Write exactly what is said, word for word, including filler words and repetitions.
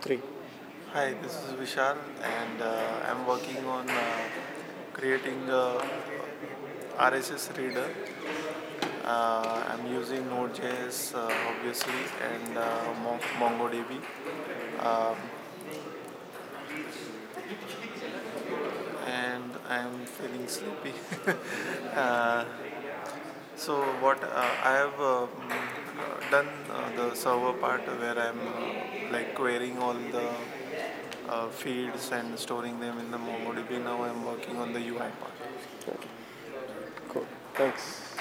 Three. Hi, this is Vishal, and uh, I'm working on uh, creating a R S S reader. Uh, I'm using Node.js, uh, obviously, and uh, Mo- MongoDB. Um, and I'm feeling sleepy. uh, so what uh, I have uh, mm, uh, done uh, the server part where I'm uh, like querying all the uh, fields and storing them in the MongoDB. Now I'm working on the U I part. Okay. Cool. Thanks.